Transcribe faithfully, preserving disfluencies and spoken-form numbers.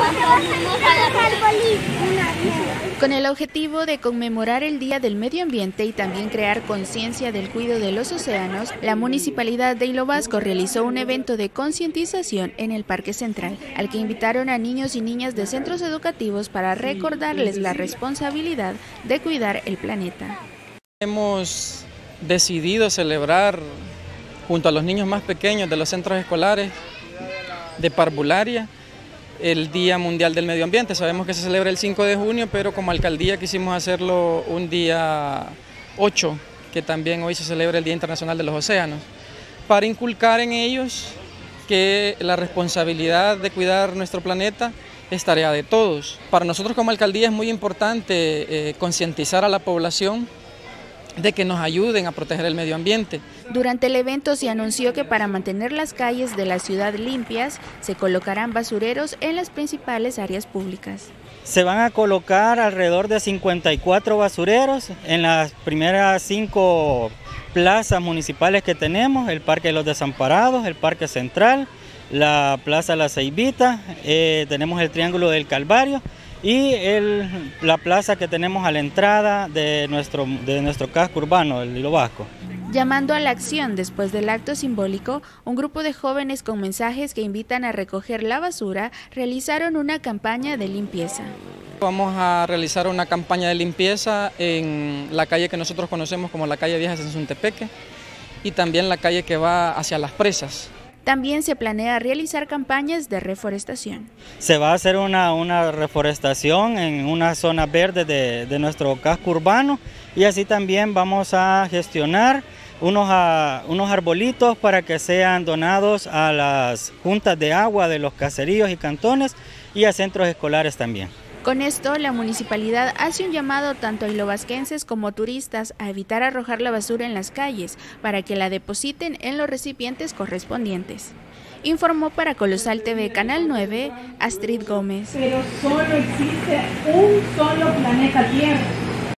Con el objetivo de conmemorar el Día del Medio Ambiente y también crear conciencia del cuidado de los océanos, la Municipalidad de Hilo Vasco realizó un evento de concientización en el Parque Central, al que invitaron a niños y niñas de centros educativos para recordarles la responsabilidad de cuidar el planeta. Hemos decidido celebrar junto a los niños más pequeños de los centros escolares de parvularia el Día Mundial del Medio Ambiente. Sabemos que se celebra el cinco de junio, pero como alcaldía quisimos hacerlo un día ocho, que también hoy se celebra el Día Internacional de los Océanos, para inculcar en ellos que la responsabilidad de cuidar nuestro planeta es tarea de todos. Para nosotros como alcaldía es muy importante eh, concientizar a la población de que nos ayuden a proteger el medio ambiente. Durante el evento se anunció que para mantener las calles de la ciudad limpias, se colocarán basureros en las principales áreas públicas. Se van a colocar alrededor de cincuenta y cuatro basureros en las primeras cinco plazas municipales que tenemos: el Parque de los Desamparados, el Parque Central, la Plaza La Ceibita, eh, tenemos el Triángulo del Calvario y el, la plaza que tenemos a la entrada de nuestro, de nuestro casco urbano, el Hilo Vasco. Llamando a la acción después del acto simbólico, un grupo de jóvenes con mensajes que invitan a recoger la basura realizaron una campaña de limpieza. Vamos a realizar una campaña de limpieza en la calle que nosotros conocemos como la calle Vieja de Sensuntepeque y también la calle que va hacia las presas. También se planea realizar campañas de reforestación. Se va a hacer una, una reforestación en una zona verde de, de nuestro casco urbano, y así también vamos a gestionar unos, a, unos arbolitos para que sean donados a las juntas de agua de los caseríos y cantones y a centros escolares también. Con esto, la municipalidad hace un llamado tanto a hilovasquenses como turistas a evitar arrojar la basura en las calles para que la depositen en los recipientes correspondientes. Informó para Colosal T V Canal nueve, Astrid Gómez. Pero solo existe un solo planeta Tierra.